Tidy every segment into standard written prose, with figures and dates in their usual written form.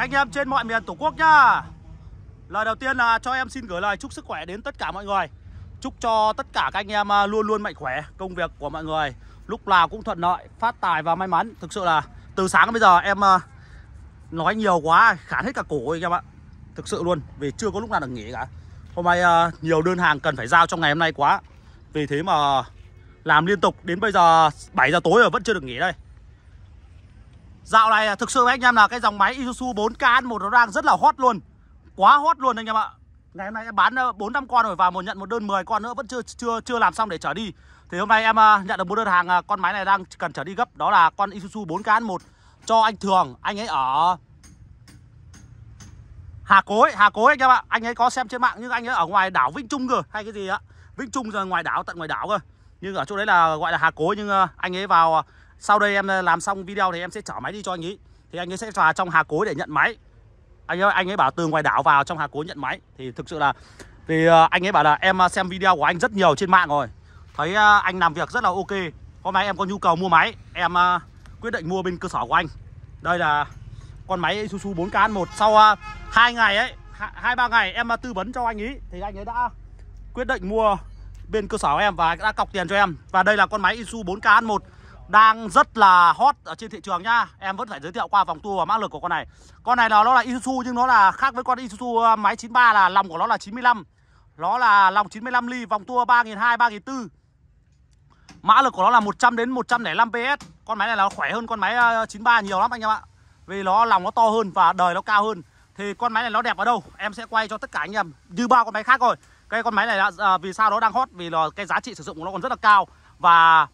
anh em trên mọi miền Tổ quốc nhá. Lời đầu tiên là cho em xin gửi lời chúc sức khỏe đến tất cả mọi người. Chúc cho tất cả các anh em luôn luôn mạnh khỏe, công việc của mọi người lúc nào cũng thuận lợi, phát tài và may mắn. Thực sự là từ sáng đến bây giờ em nói nhiều quá, khản hết cả cổ anh em ạ. Thực sự luôn, vì chưa có lúc nào được nghỉ cả. Hôm nay nhiều đơn hàng cần phải giao trong ngày hôm nay quá. Vì thế mà làm liên tục đến bây giờ 7 giờ tối rồi vẫn chưa được nghỉ đây. Dạo này thực sự với anh em là cái dòng máy Isuzu 4K1 nó đang rất là hot luôn. Quá hot luôn anh em ạ. Ngày hôm nay em bán 4-5 con rồi và nhận một đơn 10 con nữa vẫn chưa làm xong để chở đi. Thì hôm nay em nhận được một đơn hàng con máy này đang cần chở đi gấp. Đó là con Isuzu 4K1 cho anh Thường. Anh ấy ở Hà Cối anh em ạ. Anh ấy có xem trên mạng nhưng anh ấy ở ngoài đảo Vĩnh Trung cơ hay cái gì á. Vĩnh Trung rồi ngoài đảo, tận ngoài đảo cơ. Nhưng ở chỗ đấy là gọi là Hà Cối. Nhưng anh ấy vào sau đây em làm xong video thì em sẽ chở máy đi cho anh ấy. Thì anh ấy sẽ vào trong Hà Cối để nhận máy. Anh ấy bảo từ ngoài đảo vào trong Hà Cối nhận máy. Thì thực sự là vì anh ấy bảo là em xem video của anh rất nhiều trên mạng rồi, thấy anh làm việc rất là ok. Hôm nay em có nhu cầu mua máy, em quyết định mua bên cơ sở của anh. Đây là con máy Isuzu 4K1. Sau 2 ngày ấy, 2-3 ngày em tư vấn cho anh ấy thì anh ấy đã quyết định mua bên cơ sở của em và đã cọc tiền cho em. Và đây là con máy Isuzu 4K1 đang rất là hot ở trên thị trường nhá. Em vẫn phải giới thiệu qua vòng tua và mã lực của con này. Con này là nó là Isuzu nhưng nó là khác với con Isuzu máy 93 là lòng của nó là 95. Nó là lòng 95 ly, vòng tua 3.200, 3.400. Mã lực của nó là 100 đến 105 PS. Con máy này là khỏe hơn con máy 93 nhiều lắm anh em ạ. Vì nó lòng nó to hơn và đời nó cao hơn. Thì con máy này nó đẹp ở đâu? Em sẽ quay cho tất cả anh em như bao con máy khác rồi. Cái con máy này là vì sao nó đang hot? Vì là cái giá trị sử dụng của nó còn rất là cao. Và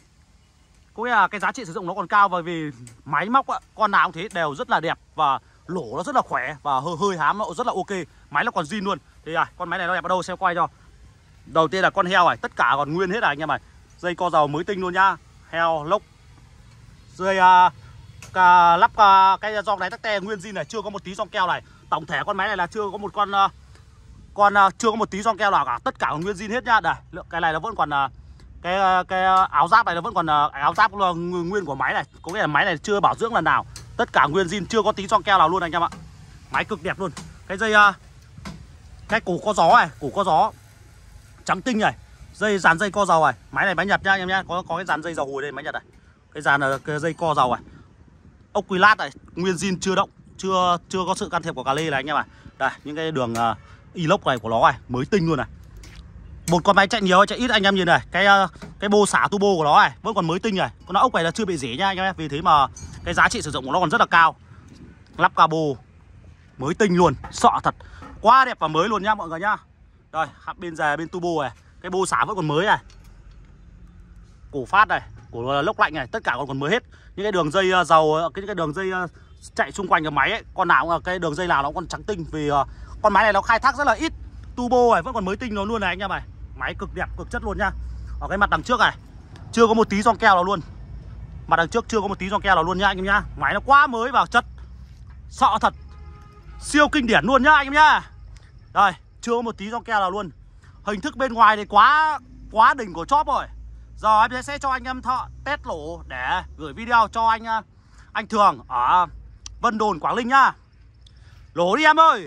có nghĩa là cái giá trị sử dụng nó còn cao. Bởi vì máy móc con nào cũng thế đều rất là đẹp. Và lỗ nó rất là khỏe. Và hơi hám nó rất là ok. Máy nó còn zin luôn. Thì con máy này nó đẹp ở đâu xem quay cho. Đầu tiên là con heo này, tất cả còn nguyên hết anh em này. Dây co dầu mới tinh luôn nhá. Heo, lốc. Dây lắp cái giòn đáy tắc te nguyên zin này, chưa có một tí giòn keo này. Tổng thể con máy này là chưa có một chưa có một tí giòn keo nào cả, tất cả còn nguyên zin hết nhá. Đây, cái này nó vẫn còn cái áo giáp này nó vẫn còn áo giáp nguyên của máy này. Có nghĩa là máy này chưa bảo dưỡng lần nào. Tất cả nguyên zin, chưa có tí giòn keo nào luôn anh em ạ. Máy cực đẹp luôn. Cái dây cái cổ co gió này, cổ co gió trắng tinh này. Dàn dây co dầu này. Máy này máy Nhật nhá anh em nhá. Có cái dàn dây dầu hồi đây máy Nhật này. Cái dàn cái dây co dầu này. Ốc quy lát này, nguyên zin chưa động, chưa có sự can thiệp của cà lê này anh em ạ. Đây, những cái đường inox này của nó này, mới tinh luôn này. Một con máy chạy nhiều hay chạy ít anh em nhìn này, cái bô xả turbo của nó này vẫn còn mới tinh này. Con ốc này là chưa bị rỉ nha anh em. Vì thế mà cái giá trị sử dụng của nó còn rất là cao. Lắp cabo mới tinh luôn, sợ thật. Quá đẹp và mới luôn nhá mọi người nhá. Đây, bên rè bên turbo này, cái bô xả vẫn còn mới này. Cổ phát này, cổ lốc lạnh này, tất cả còn mới hết. Những cái đường dây dầu, cái đường dây chạy xung quanh cái máy ấy, con nào cũng cái đường dây nào nó còn trắng tinh. Vì con máy này nó khai thác rất là ít. Turbo này vẫn còn mới tinh nó luôn này anh em này. Máy cực đẹp, cực chất luôn nha. Ở cái mặt đằng trước này chưa có một tí giòn keo nào luôn. Mặt đằng trước chưa có một tí giòn keo nào luôn nha anh em nhá. Máy nó quá mới và chất, sợ thật. Siêu kinh điển luôn nhá anh em nhá. Đây, chưa có một tí giòn keo nào luôn. Hình thức bên ngoài thì quá đỉnh của chóp rồi. Giờ em sẽ cho anh em thợ test lỗ để gửi video cho anh Thường ở Vân Đồn, Quảng Ninh nhá. Lỗ đi em ơi.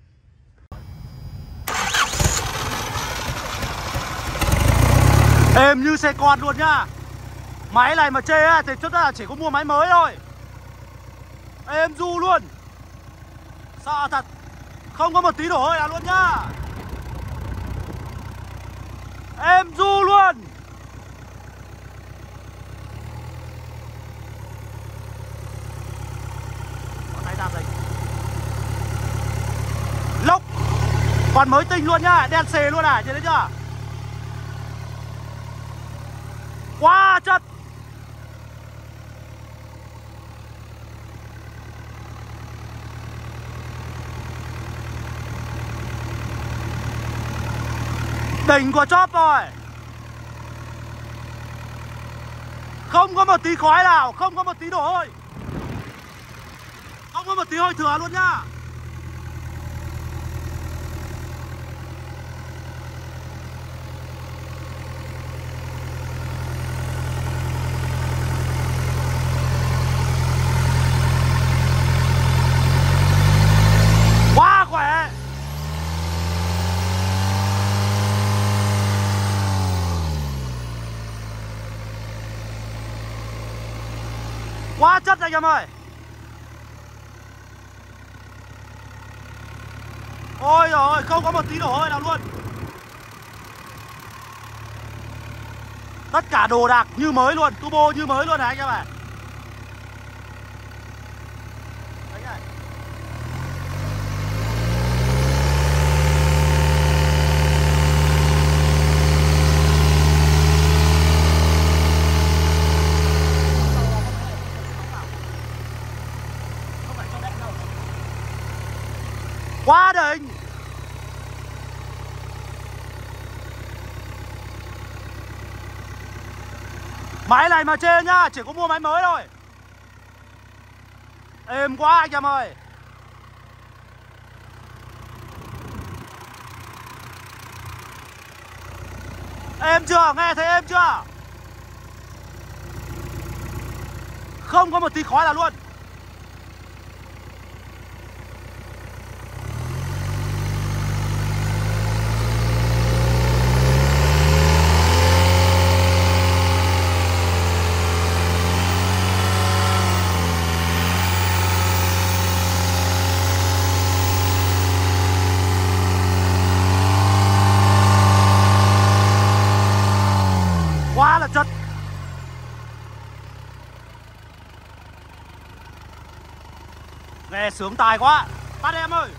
Êm như xe con luôn nhá. Máy này mà chê ấy, thì chắc là chỉ có mua máy mới thôi. Êm du luôn. Sợ thật. Không có một tí đổ hơi nào luôn nhá. Êm du luôn. Lốc còn mới tinh luôn nhá, đen xề luôn này, nhìn thấy chưa? Quá chất. Đỉnh của chóp rồi. Không có một tí khói nào, không có một tí đổ hơi, không có một tí hơi thừa luôn nhá. Quá chất anh em ơi. Ôi giời ơi, không có một tí đổ hơi nào luôn. Tất cả đồ đạc như mới luôn, turbo như mới luôn này anh em ạ. Quá đỉnh. Máy này mà chê nhá, chỉ có mua máy mới thôi. Êm quá anh em ơi. Êm chưa, nghe thấy êm chưa? Không có một tí khói nào luôn. Quá là chất. Nghe sướng tai quá. Tắt em ơi.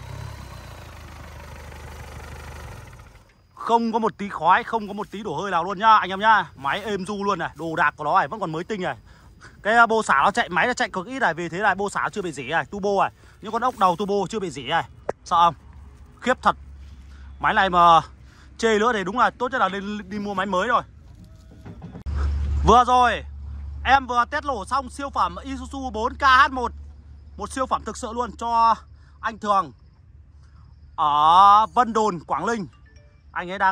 Không có một tí khói, không có một tí đổ hơi nào luôn nhá anh em nhá. Máy êm du luôn này, đồ đạc của nó này vẫn còn mới tinh này. Cái bô xả nó chạy, máy nó chạy cực ít này, vì thế là bô xả chưa bị rỉ này, turbo này. Những con ốc đầu turbo chưa bị rỉ này. Sợ không? Khiếp thật. Máy này mà chê nữa thì đúng là tốt nhất là đi mua máy mới rồi. Vừa rồi em vừa test nổ xong siêu phẩm Isuzu 4KH1. Một siêu phẩm thực sự luôn cho anh Thường ở Vân Đồn, Quảng Ninh. Anh ấy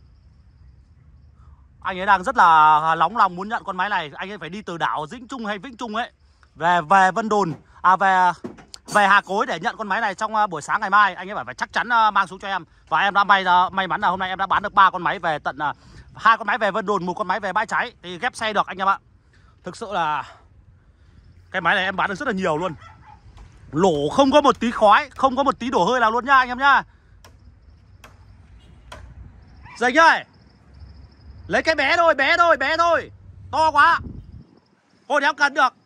đang rất là nóng lòng muốn nhận con máy này. Anh ấy phải đi từ đảo Vĩnh Trung hay Vĩnh Trung ấy về Vân Đồn, về Hà Cối để nhận con máy này trong buổi sáng ngày mai. Anh ấy phải chắc chắn mang xuống cho em. Và em đã may mắn là hôm nay em đã bán được 3 con máy về tận 2 con máy về Vân Đồn, 1 con máy về Bãi Cháy thì ghép xe được anh em ạ. Thực sự là cái máy này em bán được rất là nhiều luôn. Lổ không có một tí khói, không có một tí đổ hơi nào luôn nhá anh em nhá. Dành ơi, lấy cái bé thôi, to quá. Ôi đéo cần được.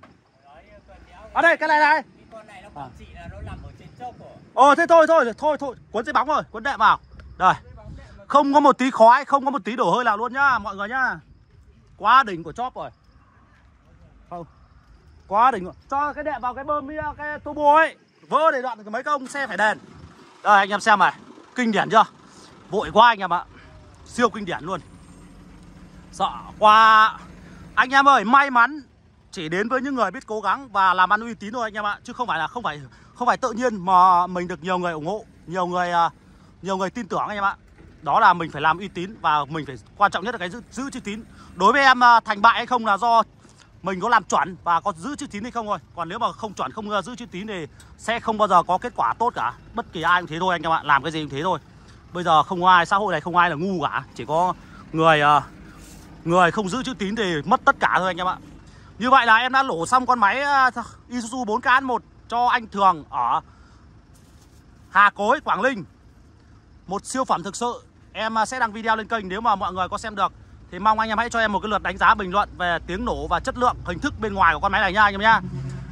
Ở đây, cái này này. Cái con này nó quản trị là nó nằm ở trên chốc rồi. Thế thôi, cuốn dây bóng rồi, cuốn đệm vào. Rồi. Không có một tí khói, không có một tí đổ hơi nào luôn nhá mọi người nhá. Quá đỉnh của chóp rồi. Không. Quá đỉnh rồi. Cho cái đệm vào cái bơm cái turbo ấy. Vỡ để đoạn mấy cái ông xe phải đèn. Đây anh em xem này. Kinh điển chưa? Vội quá anh em ạ. Siêu kinh điển luôn. Sợ quá. Anh em ơi, may mắn chỉ đến với những người biết cố gắng và làm ăn uy tín thôi anh em ạ, chứ không phải tự nhiên mà mình được nhiều người ủng hộ, nhiều người tin tưởng anh em ạ. Đó là mình phải làm uy tín và mình phải quan trọng nhất là cái giữ chữ tín. Đối với em thành bại hay không là do mình có làm chuẩn và có giữ chữ tín hay không thôi. Còn nếu mà không chuẩn, không giữ chữ tín thì sẽ không bao giờ có kết quả tốt cả. Bất kỳ ai cũng thế thôi anh em ạ, làm cái gì cũng thế thôi. Bây giờ không ai, xã hội này không ai là ngu cả, chỉ có người không giữ chữ tín thì mất tất cả thôi anh em ạ. Như vậy là em đã lổ xong con máy Isuzu 4KH1 cho anh Thường ở Hà Cối, Quảng Ninh. Một siêu phẩm thực sự. Em sẽ đăng video lên kênh, nếu mà mọi người có xem được thì mong anh em hãy cho em một cái lượt đánh giá bình luận về tiếng nổ và chất lượng, hình thức bên ngoài của con máy này nha anh em nhá.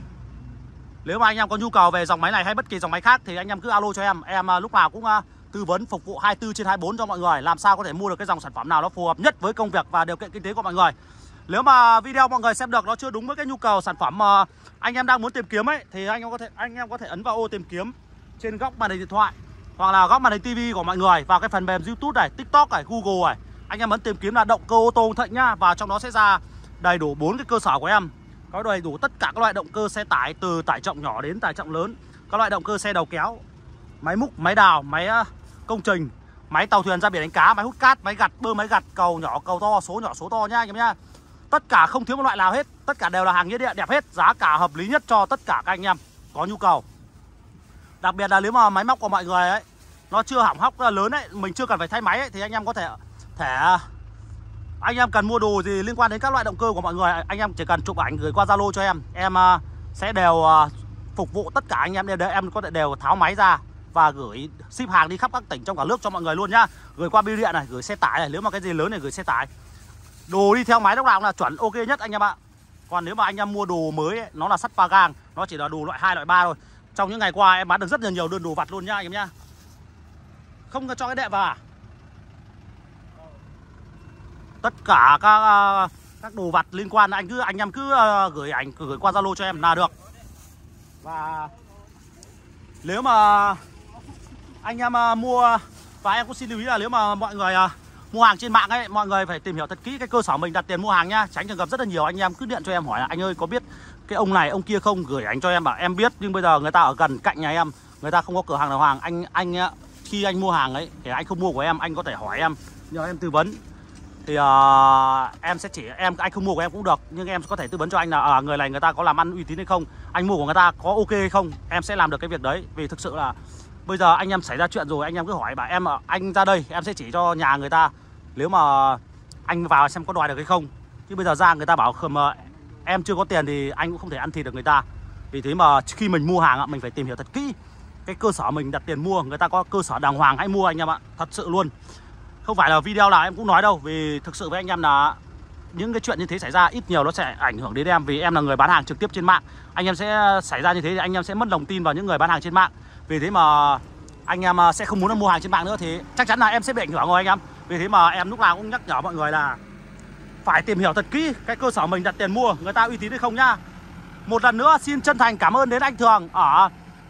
Nếu mà anh em có nhu cầu về dòng máy này hay bất kỳ dòng máy khác thì anh em cứ alo cho em lúc nào cũng tư vấn phục vụ 24/24 cho mọi người, làm sao có thể mua được cái dòng sản phẩm nào nó phù hợp nhất với công việc và điều kiện kinh tế của mọi người. Nếu mà video mọi người xem được nó chưa đúng với cái nhu cầu sản phẩm mà anh em đang muốn tìm kiếm ấy thì anh em có thể ấn vào ô tìm kiếm trên góc màn hình điện thoại hoặc là góc màn hình tivi của mọi người, vào cái phần mềm YouTube này, TikTok này, Google này. Anh em ấn tìm kiếm là động cơ ô tô Hưng Thịnh nhá, và trong đó sẽ ra đầy đủ 4 cái cơ sở của em. Có đầy đủ tất cả các loại động cơ xe tải, từ tải trọng nhỏ đến tải trọng lớn. Các loại động cơ xe đầu kéo, máy múc, máy đào, máy công trình, máy tàu thuyền ra biển đánh cá, máy hút cát, máy gặt, bơm máy gặt, cầu nhỏ, cầu to, số nhỏ, số to nhá anh em nhá. Tất cả không thiếu một loại nào hết, tất cả đều là hàng nghĩa địa đẹp hết, giá cả hợp lý nhất cho tất cả các anh em có nhu cầu. Đặc biệt là nếu mà máy móc của mọi người ấy nó chưa hỏng hóc lớn ấy, mình chưa cần phải thay máy ấy, thì anh em có thể Anh em cần mua đồ gì liên quan đến các loại động cơ của mọi người, anh em chỉ cần chụp ảnh gửi qua Zalo cho em sẽ đều phục vụ tất cả anh em. Em có thể đều tháo máy ra và gửi ship hàng đi khắp các tỉnh trong cả nước cho mọi người luôn nhá. Gửi qua bưu điện này, gửi xe tải này, nếu mà cái gì lớn này gửi xe tải. Đồ đi theo máy lúc nào cũng là chuẩn ok nhất anh em ạ. Còn nếu mà anh em mua đồ mới ấy, nó là sắt pha gang, nó chỉ là đồ loại 2, loại 3 thôi. Trong những ngày qua em bán được rất là nhiều đơn đồ vặt luôn nhá anh em nhá. Không cho cái đệm vào à? Tất cả các đồ vặt liên quan anh em cứ gửi ảnh gửi qua Zalo cho em là được. Và nếu mà anh em mua, và em cũng xin lưu ý là nếu mà mọi người mua hàng trên mạng ấy, mọi người phải tìm hiểu thật kỹ cái cơ sở mình đặt tiền mua hàng nhá. Tránh trường hợp rất là nhiều anh em cứ điện cho em hỏi là anh ơi có biết cái ông này ông kia không, gửi ảnh cho em bảo em biết nhưng bây giờ người ta ở gần cạnh nhà em, người ta không có cửa hàng nào hàng. Anh khi anh mua hàng ấy, để anh không mua của em, anh có thể hỏi em nhờ em tư vấn. Thì em sẽ chỉ anh không mua của em cũng được, nhưng em có thể tư vấn cho anh là người này người ta có làm ăn uy tín hay không, anh mua của người ta có ok hay không, em sẽ làm được cái việc đấy. Vì thực sự là bây giờ anh em xảy ra chuyện rồi, anh em cứ hỏi bà em anh ra đây em sẽ chỉ cho nhà người ta, nếu mà anh vào xem có đòi được hay không. Chứ bây giờ ra người ta bảo mà em chưa có tiền thì anh cũng không thể ăn thịt được người ta. Vì thế mà khi mình mua hàng mình phải tìm hiểu thật kỹ cái cơ sở mình đặt tiền mua, người ta có cơ sở đàng hoàng hãy mua anh em ạ, thật sự luôn. Không phải là video nào em cũng nói đâu, vì thực sự với anh em là những cái chuyện như thế xảy ra ít nhiều nó sẽ ảnh hưởng đến em. Vì em là người bán hàng trực tiếp trên mạng, anh em sẽ xảy ra như thế thì anh em sẽ mất lòng tin vào những người bán hàng trên mạng. Vì thế mà anh em sẽ không muốn mua hàng trên mạng nữa thì chắc chắn là em sẽ bị ảnh hưởng rồi anh em. Vì thế mà em lúc nào cũng nhắc nhở mọi người là phải tìm hiểu thật kỹ cái cơ sở mình đặt tiền mua, người ta uy tín hay không nhá. Một lần nữa xin chân thành cảm ơn đến anh Thường ở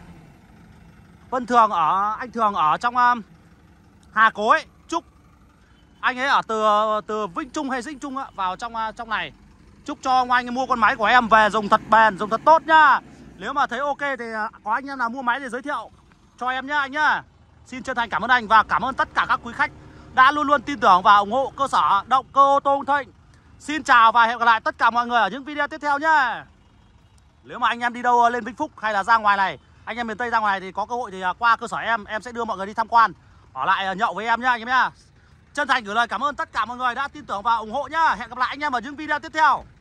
anh Thường ở trong Hà Cối. Chúc anh ấy ở từ Vĩnh Trung hay Dĩnh Trung vào trong này. Chúc cho ông anh mua con máy của em về dùng thật bền, dùng thật tốt nhá. Nếu mà thấy ok thì có anh em nào mua máy thì giới thiệu cho em nhá anh nhá. Xin chân thành cảm ơn anh và cảm ơn tất cả các quý khách đã luôn luôn tin tưởng và ủng hộ cơ sở động cơ ô tô Hưng Thịnh. Xin chào và hẹn gặp lại tất cả mọi người ở những video tiếp theo nhá. Nếu mà anh em đi đâu lên Vĩnh Phúc hay là ra ngoài này, anh em miền Tây ra ngoài thì có cơ hội thì qua cơ sở em sẽ đưa mọi người đi tham quan, ở lại nhậu với em nhá anh em nhá. Chân thành gửi lời cảm ơn tất cả mọi người đã tin tưởng và ủng hộ nhá. Hẹn gặp lại anh em ở những video tiếp theo.